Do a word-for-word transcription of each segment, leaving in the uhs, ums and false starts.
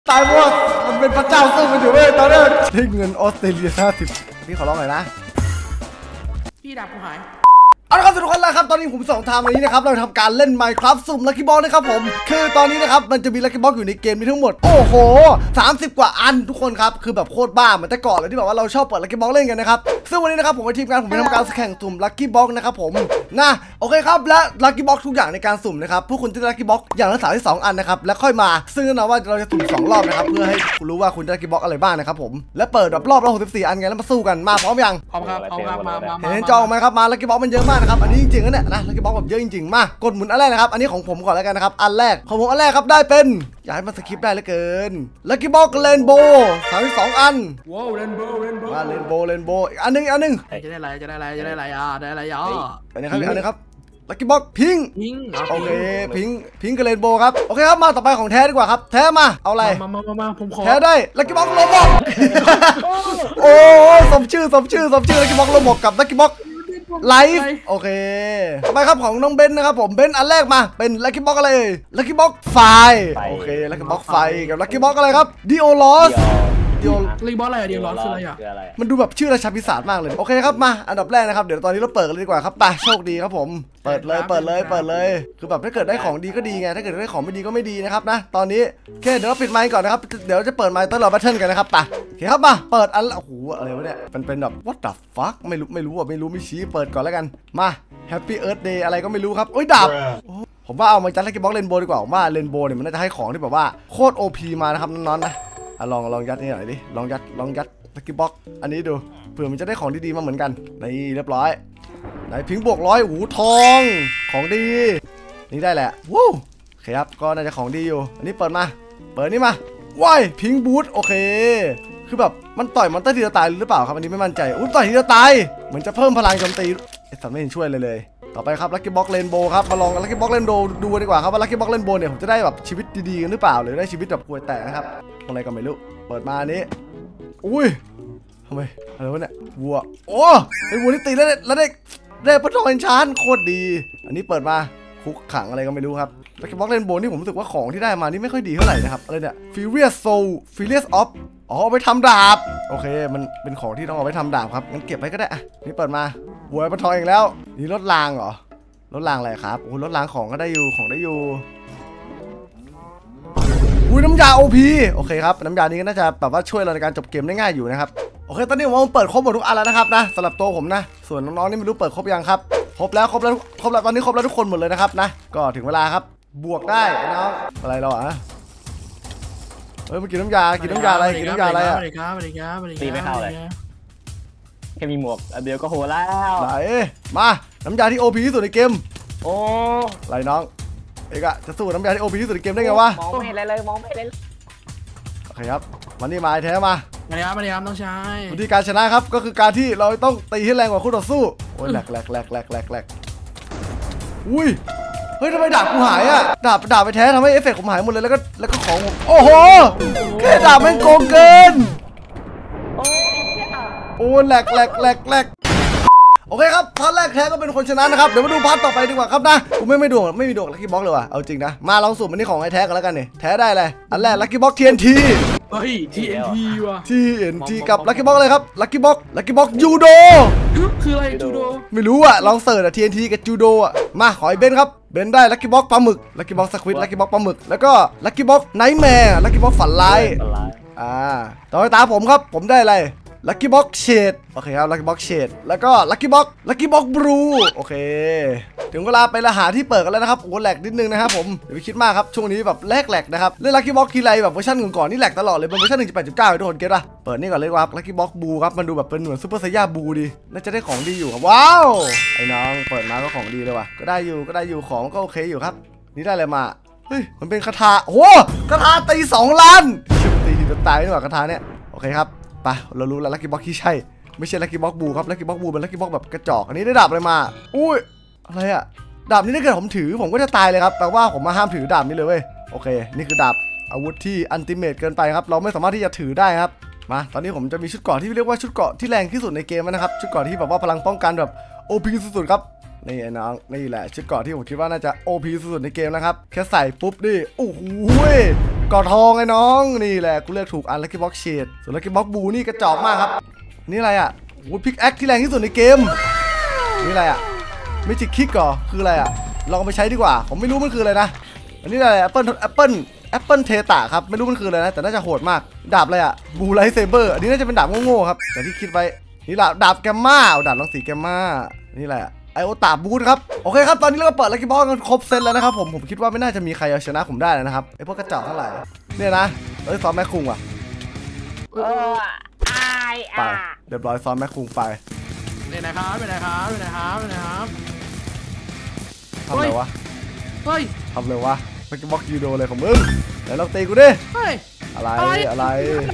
ตายหมดมันเป็นพระเจ้าสู้มันอยู่เว้ยตอนนี้ได้เงินออสเตรเลียห้าสิบพี่ขอร้องหน่อยนะพี่ดาบกูหายเอาละครับทุกคนแล้วครับตอนนี้ผมสองทางวันนี้นะครับเราทำการเล่น Minecraft สุ่มลัคกี้บ็อกนะครับผมคือตอนนี้นะครับมันจะมีลัคกี้บ็อกอยู่ในเกมนี้ทั้งหมดโอ้โหสามสิบกว่าอันทุกคนครับคือแบบโคตรบ้าเหมือนแต่ก่อนเลยที่แบบว่าเราชอบเปิดลัคกี้บ็อกเล่นกันนะครับซึ่งวันนี้นะครับผมกับทีมงานผมไปทำการแข่งสุ่มลัคกี้บ็อกนะครับผมนะโอเคครับและลัคกี้บ็อกทุกอย่างในการสุ่มนะครับผู้คุณจะได้ลัคกี้บ็อกอย่างละสามที่สองอันนะครับแล้วค่อยมาซึ่งแน่นอนว่าเราจะสุ่มสองรอบนะครับเพื่อให้คุณรู้ว่าคุณได้ลัคกี้บ็อกอะไรบ้างนะครับผมและเปิดแบบรอบละหกสิบสี่อันไงแล้วมาสู้กันมาพร้อมยังพร้อมครับพร้อมครับมามาเห็นจอไหมครับมาลัคกี้บ็อกมันเยอะมากนะครับอันนี้จริงๆนะเนี่ยนะลัคกี้บ็อกแบบเยอะจริงๆมากดหมุนอันแรกนะครับอันนี้ของผมก่อนแล้วกันนะครับอันแรกของผมอันแรกครับได้เป็นอยากให้มันสคริปต์ได้เหลือเกินลัคกี้บ็อกเรนโบว์สามสิบสองอันว้าวเรนโบว์เรนโบว์มาเรนโบว์เรนโบว์อีกอันนึงอันนึงจะได้อะไรจะได้อะไรจะได้อะไรอ่ะได้อะไรอ่ะอันนี้ครับอันนี้ครับลัคกี้บ็อกพิงพิงโอเคพิงพิงกับเรนโบว์ครับโอเคครับมาต่อไปของแท้ดีกว่าครับแท้มาเอาอะไรมามามาผมขอแท้ได้ลัคกี้บ็อกโลบอกโอ้สมชื่อสมชื่อสมชื่อลัคกี้บ็อกโลบอกกับลัคกี้บ็อกไลฟ์โอเคต่อไปครับของน้องเบนนะครับผมเบนอันแรกมาเป็นลัคกี้บ็อกอะไรลัคกี้บ็อกไฟโอเคลัคกี้บ็อกไฟกับลัคกี้บ็อกอะไรครับดิโอลอสดิโอลัคกี้บ็อกอะไรดิโอลอสคืออะไรอ่ะมันดูแบบชื่อราชาปีศาจมากเลยโอเคครับมาอันดับแรกนะครับเดี๋ยวตอนนี้เราเปิดกันเลยดีกว่าครับไปโชคดีครับผมเปิดเลยเปิดเลยเปิดเลยคือแบบถ้าเกิดได้ของดีก็ดีไงถ้าเกิดได้ของไม่ดีก็ไม่ดีนะครับนะตอนนี้โอเคเดี๋ยวเราปิดไมค์ก่อนนะครับเดี๋ยวจะเปิดไมค์ตลอดแบทเทิลกันนะครับไปโอเคครับมาเปิดอันโอ้โหอะไรวะเนี่ยมันเป็นแบบ what the fuck ไม่รู้ไม่รู้อ่ะไม่รู้ไม่ชี้เปิดก่อนแล้วกันมา Happy Earth Day อะไรก็ไม่รู้ครับโอ้ยดาบผมว่าเอามาจัดลัคกี้บ็อกเรนโบว์ดีกว่าผมว่าเรนโบว์เนี่ยมันน่าจะให้ของที่แบบว่าโคตร โอ พี มานะครับน้องๆนะลองลองยัดนี่หน่อยดิลองยัดลองยัดลัคกี้บ็อกอันนี้ดูเผื่อมันจะได้ของดีๆมาเหมือนกันนี่เรียบร้อยไหนพิงบวกร้อยหูทองของดีนี่ได้แหละวู้โอเคครับก็น่าจะของดีอยู่อันนี้เปิดมาเปิดนี่มาว้ายพิงบูทโอเคคือแบบมันต่อยมอนเตอร์ทีละตายหรือเปล่าครับอันนี้ไม่มั่นใจอุ้ยต่อยทีละตายเหมือนจะเพิ่มพลังโจมตีไอ้สัตว์ไม่เห็นช่วยเลยเลยต่อไปครับลัคกี้บ็อกเรนโบว์ครับมาลองลัคกี้บ็อกเรนโบว์ดูดีกว่าครับว่าลัคกี้บ็อกเรนโบว์เนี่ยผมจะได้แบบชีวิตดีๆกันหรือเปล่าหรือได้ชีวิตแบบป่วยแตกนะครับอะไรก็ไม่รู้เปิดมาอันนี้อุ้ยทำไมอะไรวะเนี่ยวัวโอ้ไอ้วัวนี่ตีแล้วแล้วได้ได้พัดลมชานโคตรดีอันนี้เปิดมาคุกขังอะไรก็ไม่รู้ครับลัคกี้บ็อกเรนโบว์นี่ผมรู้สึกว่าของที่ได้มานี่ไม่ค่อยดีเท่าไหร่นะครับอะไรเนี่ย Furious Soul Furious of อ๋อเอาไปทำดาบโอเคมันเป็นของที่ต้องเอาไปทำดาบครับงั้นเก็บไว้ก็ได้อะนี่เปิดมาวัวพัดทองอีกแล้วนี่รถรางเหรอรถรางอะไรครับโอ้รถรางของก็ได้อยู่ของได้อยู่อุ้ยน้ำยา โอ พี โอเคครับน้ำยานี้ก็น่าจะแบบว่าช่วยเราในการจบเกมได้ง่ายอยู่นะครับโอเคตอนนี้ผมเปิดครบหมดทุกอันแล้วนะครับนะสำหรับตัวผมนะส่วนน้องๆนี่ไม่รู้เปิดครบยังครับครบแล้วครบแล้วครบแล้วตอนนี้ครบแล้วทุกคนหมดเลยนะครับนะก็ถึงเวลาครับบวกได้น้องอะไรเราอ่ะเฮ้ยมากินน้ำยากินน้ำยาอะไรกินน้ำยาอะไรอ่ะตีไม่เข้าเลยแค่มีหมวกอันเดียวก็โหแล้วไหนมาน้ำยาที่ โอ พี ที่สุดในเกมโอ้ไรน้องเอกอะจะสู้น้ำยาที่ โอ พี ที่สุดในเกมได้ไงวะมองไม่เห็นอะไรเลยมองไม่เห็นเลยโอเคครับมันนี่มาแท้มามาเลยครับมาเลยครับต้องใช้วิธีการชนะครับก็คือการที่เราต้องตีให้แรงกว่าคู่ต่อสู้โอ้ยแหลกแหลกแหลกแหลกแหลกแหลกอุ้ยเฮ้ยทำไมดาบกูหายอะดาบดาบไปแท้ทำให้เอฟเฟกต์ผมหายหมดเลยแล้วก็แล้วก็ของผมโอ้โหแค่ดาบแม่งโกงเกินโอ้แหลกแหลกแหลกแหลกโอเคครับพาร์ทแรกแท้ก็เป็นคนชนะนะครับเดี๋ยวมาดูพาร์ทต่อไปดีกว่าครับนะกูไม่ไม่ดวงไม่มีดวงลัคกี้บ็อกเลยว่ะเอาจริงนะมาลองสุ่มอันนี้ของไอ้แท้กันแล้วกันเนี่ยแท้ได้เลยอันแรกลัคกี้บ็อก ที เอ็น ทีเฮ้ย ที เอ็น ที ว่ะที เอ็น ที กับลัคกี้บ็อกอะไรครับลัคกี้บ็อกลัคกี้บ็อกยูโดคืออะไรจูโดไม่รู้อ่ะลองเสิร์ชอ่ะ ที เอ็น ที กับจูโดอ่ะมาขอไอ้เบนครับเบนได้ลัคกี้บ็อกปลาหมึกลัคกี้บ็อกสควิดลัคกี้บ็อกปลาหมึกแล้วก็ลัคกี้บ็อกไนท์แมร์ลัคกี้บ็อกฝันร้ายอ่าต่อไปตาผมครับผมได้อะไรลัคกี้บ็อกเชดโอเคครับลัคกี้บ็อกเชดแล้วก็ลัคกี้บ็อกลัคกี้บ็อกบลูโอเคถึงเวลาไปละหาที่เปิดกันแล้วนะครับโอ้แหลกนิดนึงนะครับผมอย่าไปคิดมากครับช่วงนี้แบบแลกแหลกนะครับเล่นลัคกี้บ็อกทีไรแบบเวอร์ชันก่อนๆนี่แหลกตลอดเลยเป็นเวอร์ชัน หนึ่งจุดแปดจุดเก้า ทุกคนเก็ตป่ะเปิดนี่ก่อนเลยว่าลัคกี้บ็อกบลูครับมันดูแบบเป็นเหมือนซูเปอร์ไซย่าบลูดีน่าจะได้ของดีอยู่ครับว้าวไอ้น้องเปิดมาก็ของดีเลยว่ะก็ได้อยู่ก็ได้อยู่ของก็โอเคอยู่ครับนี่ได้อะไรมาเฮ้ยมันเป็นคาถาโอ้คาถาตีสองล้านตีทีจะตายนี่หว่าคาถาเนี่ยโอเคครับไปเรารู้แล้วลัคกี้บ็อกที่ใช่ไม่ใช่ลัคกี้บ็อกบูครับลัคกี้บ็อกบูเป็นลัคกี้บ็อกแบบกระจอกอันนี้ได้ดาบอะไรมาอุ้ยอะไรอะดาบนี้ถ้าเกิดผมถือผมก็จะตายเลยครับแปลว่าผมมาห้ามถือดาบนี้เลยเว้ยโอเคนี่คือดาบอาวุธที่อันติเมตเกินไปครับเราไม่สามารถที่จะถือได้ครับมาตอนนี้ผมจะมีชุดเกราะที่เรียกว่าชุดเกราะที่แรงที่สุดในเกมนะครับชุดเกราะที่แบบว่าพลังป้องกันแบบ โอ พี สุดๆครับนี่ไอ้น้องนี่แหละชุดเกราะที่ผมคิดว่าน่าจะ โอ พี สุดๆในเกมนะครับแค่ใส่ปุ๊บดิโอ้โหกอดทองไอ้น้องนี่แหละกูเลือกถูกอันลัคกี้บ็อกเชดส่วนลัคกี้บ็อกบูนี่กระจอกมากครับนี่อะไรอ่ะโอ้พิกแอคที่แรงที่สุดในเกมนี่อะไรอ่ะไม่จิกคิกก่อคืออะไรอ่ะลองไปใช้ดีกว่าผมไม่รู้มันคืออะไรนะอันนี้อะไรแอปเปิลแอปเปิลแอปเปิลเทตาครับไม่รู้มันคืออะไรนะแต่น่าจะโหดมากดาบอะไรอ่ะบูไลท์เซเบอร์อันนี้น่าจะเป็นดาบโง่ๆครับแต่ที่คิดไว้นี่ดาบดาบแกมมาดาบรังสีแกมมานี่แหละไอโอตาบูทครับโอเคครับตอนนี้เราก็เปิดลัคกี้บ็อกกันครบเซตแล้วนะครับผมผมคิดว่าไม่น่าจะมีใครเอาชนะผมได้นะครับไอพวกกระจอกทั้งหลายเนี่ยนะเอ้ยซ้อมแม่คุงว่ะเออไอ้ไปเรียบร้อยซ้อมแม่คุงไปไปไหนครับไปไหนครับไปไหนครับไปไหนครับทำอะไรวะเฮ้ยทำเลยวะลัคกี้บ็อกยูโดเลยของมึงเดี๋ยวลองตีกูดิเฮ้ยอะไรอะไร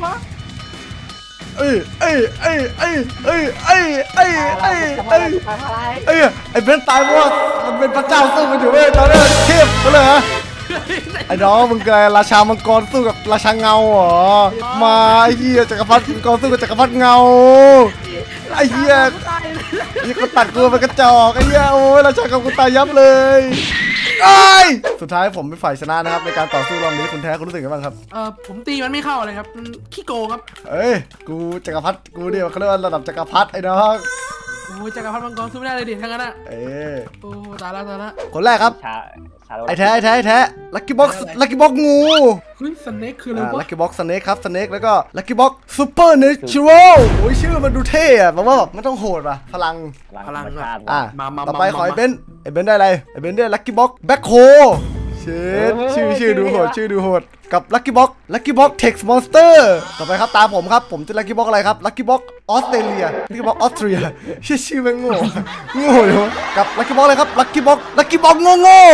เอ้ยเอ้ยเอ้ยเอ้ยเอ้ยเอ้ยเอ้ยเอ้ยเอ้ยเอ้ยไอ้เบนตายเพราะว่ามันเป็นพระเจ้าสู้กันอยู่เว้ยตอนนี้เทพก็เลยฮะไอ้น้องมึงกลายราชามังกรสู้กับราชาเงาเหรอมาไอ้เหี้ยจักรพรรดิมังกรสู้กับจักรพรรดิเงาไอ้เหี้ยไอ้คนตัดกูเป็นกระจอกไอ้เหี้ยโอ้ยราชากับกูตายยับเลยไอ้สุดท้ายผมเป็นฝ่ายชนะนะครับในการต่อสู้รอบนี้คุณแท้คุณรู้สึกยังไงบ้างครับเออผมตีมันไม่เข้าเลยครับขี้โกงครับเอ้ยกูจักรพรรดิกูเดียวเขาเรียกว่าระดับจักรพรรดิไอ้น้องโอ้ยจักรพรรดิมังกรสู้ไม่ได้เลยดิทั้งนั้นอ่ะเอ้โอ้ตายละตายละคนแรกครับไอ้แท้ไอ้แท้ไอ้แท้ลัคกี้บ็อกซ์ลัคกี้บ็อกงูเฮ้ยสเน็คคืออะไรวะลัคกี้บ็อกซ์สเน็คครับสเน็คแล้วก็ลัคกี้บ็อกซ์ซูเปอร์เนเชอรัลโอ้ยชื่อมันดูเท่อะแบบว่าแบบไม่ต้องโหดป่ะพลังพลังอ่ะต่อไปขอไอ้เบนไอ้เบนได้อะไรไอ้เบนได้ลัคกี้บ็อกซ์แบ็คโฮเชิดชื่อชื่อดูโหดชื่อดูโหดกับลัคกี้บ็อกลัคกี้บ็อกเท็กซ์มอนสเตอร์ต่อไปครับตาผมครับผมจะลัคกี้บ็อกอะไรครับลัคกี้บ็อกออสเตรเลียลัคกี้บ็อกออสเตรียชื่อชื่อแม่งโง่โง่เลยวะกับลัคกี้บ็อกอะไรครับลัคกี้บ็อกลัคกี้บ็อกโง่โง่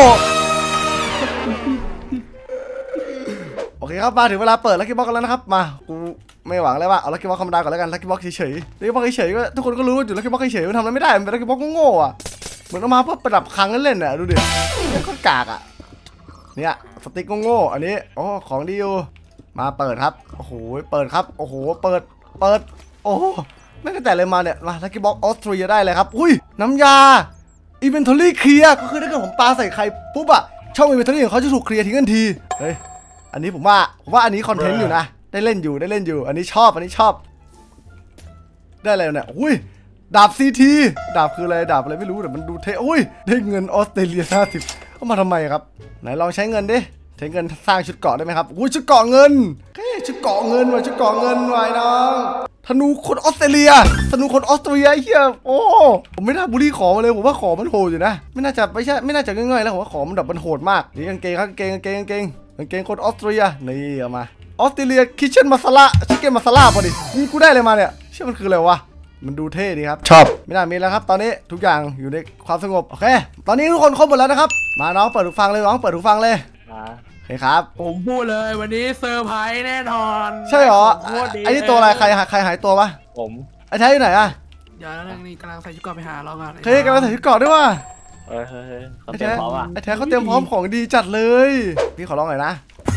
โอเคครับมาถึงเวลาเปิดลัคกี้บ็อกกันแล้วนะครับมากูไม่หวังแล้วว่าเอาลัคกี้บ็อกธรรมดาก่อนแล้วกันลัคกี้บ็อกเฉยๆลัคกี้บ็อกเฉยๆก็ทุกคนก็รู้อยู่ลัคกี้บ็อกเฉยๆมันทำอะไรไม่ได้มันเป็นลัคกี้บ็อกโง่ๆอ่ะเหมือนเอามาเพื่อประดับคลังเล่นๆอ่ะดูดิไม่ค่อยกากอ่ะเนี่ยสติ๊กโง่ๆอันนี้โอ้ของดีอยู่มาเปิดครับโอ้โหเปิดครับโอ้โหเปิดเปิดโอ้ไม่ตั้งแต่เลยมาเนี่ยมาลัคกี้บ็อกออสเตรียได้เลยครับอุ้ยน้ำยาอินเวนทอรี่เคลียร์ก็คือถ้าเกิดผมปาใส่ใครปุ๊บอะช่องอินเวนทอรี่ของเขาจะถูกเคลียร์ทิ้งทันทีเฮ้ยอันนี้ผมว่าผมว่าอันนี้คอนเทนต์อยู่นะได้เล่นอยู่ได้เล่นอยู่อันนี้ชอบอันนี้ชอบได้อะไรเนี่ยอุ้ยดาบซีทีดาบคืออะไรดาบอะไรไม่รู้แต่มันดูเท่อุ้ยได้เงินออสเตรเลียห้าสิบเอามาทำไมครับไหนลองใช้เงินดิใช้เงินสร้างชุดเกราะได้ไหมครับอุ้ยชุดเกราะเงินเฮ้ยชุดเกราะเงินว่ะชุดเกราะเงินไว้น้องธนูคนออสเตรเลียธนูคนออสเตรเลียเฮียโอ้ผมไม่น่าบูลลี่ของมาเลยผมว่าของมันโหดอยู่นะไม่น่าจะไม่ใช่ไม่น่าจะง่ายๆแล้วผมว่าของมันแบบมันโหดมากนี่กางเกงครับกางเกงกางเกงกางเกงกางเกงคนออสเตรเลียนี่เอามาออสเตรเลียคิชเช่นมาซาลาชิคเก้นมาซาลาพอดีนี่กูได้เลยมาเนี่ยเชื่อมันคืออะไรวะมันดูเท่ดีครับชอบไม่น่ามีแล้วครับตอนนี้ทุกอย่างอยู่ในความสงบโอเคตอนนี้ทุกคนครบหมดแล้วนะครับมาน้องเปิดหูฟังเลยน้องเปิดหูฟังเลยโอเคครับผมพูดเลยวันนี้เซอร์ไพรส์แน่นอนใช่เหรอไอ้นี่ตัวอะไรใครใครหายตัวปะผมไอ้แท้อยู่ไหนอะเดี๋ยวนี่กำลังใส่ชุดเกราะไปหาเราก่อนเฮ้ยกำลังใส่ชุดเกราะด้วยว่ะเฮ้ยเฮ้ยเขาเตรียมพร้อมอ่ะไอ้แท้เขาเตรียมพร้อมของดีจัดเลยพี่ขอร้องหน่อยนะ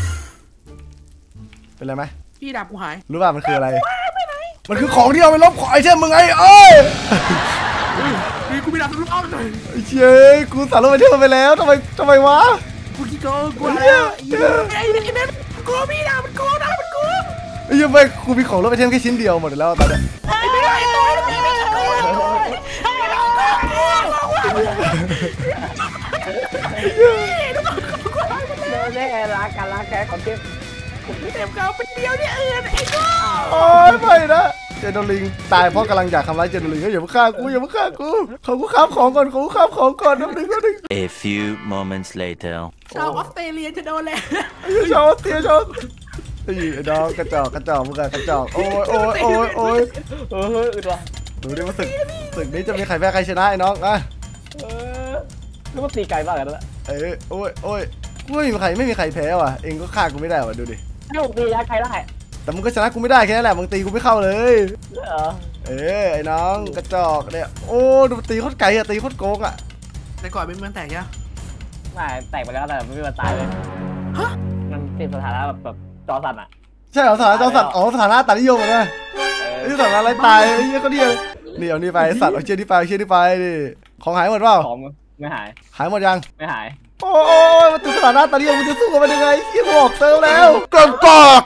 เป็นไรไหมพี่ดาบกูหายรู้ป่ะมันคืออะไรมันคือของที่เราไปลบของไอ้เช่นมึงไงเอ้ยนี่กูมีดาบทะลุอ้อมเลยไอ้เชี่ยกูสารลบไปเที่ยวไปแล้วทำไมทำไมวะกูขี้โกงกูแล้วไอ้ไอ้เนี่ยกูมีดาบมันกูดาบมันกูไอ้ยังไม่กูมีของลบไปเที่ยวแค่ชิ้นเดียวหมดแล้วตอนนี้ไอ้ไม่ได้ตัวไม่ได้กูแน่รักกันรักแค่ของเก็บเต็มเก่าเป็นเดียวเนี่ยเอื่นไอ้กูโอ้ยไม่นะเจโดลิงตายเพราะกำลังอยากทำร้ายเจโดลิงก็อย่ามาฆ่ากูอย่ามาฆ่ากูเขากูข้ามของก่อนเขากูข้ามของก่อนนิดนึงนิดนึง A few moments later ชาวออสเตรเลียจะโดนแล้วชาวออสเตรเลียชาวไอ้ไอ้ดอกกระจอกกระจอกมึงกระจอกโอ้ยโอ้ยโอ้ยโอ้ยเอออึดว่ะดูดิว่าศึกศึกนี้จะมีใครแพ้ใครชนะไอ้น้องอ่ะเออนึกว่าตีไกลมากกันแล้วเอ้ยโอ้ยโอ้ยไม่มีใครไม่มีใครแพ้ว่ะเองก็ฆ่ากูไม่ได้ว่ะดูดิให้ผมตียัดใครได้แต่มึงก็ชนะกูไม่ได้แค่นั้นแหละมึงตีกูไม่เข้าเลยเหรอเอ้ไอ้น้องกระจอกเนี่ยโอ้ดูตีโคตรไก่อะตีโคตรโกงอะแต่ก่อนเป็นเมืองแตกยังไม่แตกไปแล้วแต่ไม่มีวันตายเลยฮะมันติดสถานะแบบแบบจอสัตว์อะใช่เหรอสถานะจอสัตว์อ๋อสถานะตานิยมนะไอ้สถานะอะไรตายไอ้เหี้ยก็เดียวนี่เอานี่ไปสัตว์เอาเชือกนี่ไปเชือกนี่ไปดิของหายหมดเปล่าของไม่หายหายหมดยังไม่หายโอ้ยมาถึงขนาดหน้าตาเดียวมึงจะสู้กับมันยังไงเฮียกูออกเซิร์ฟแล้วกลางกอก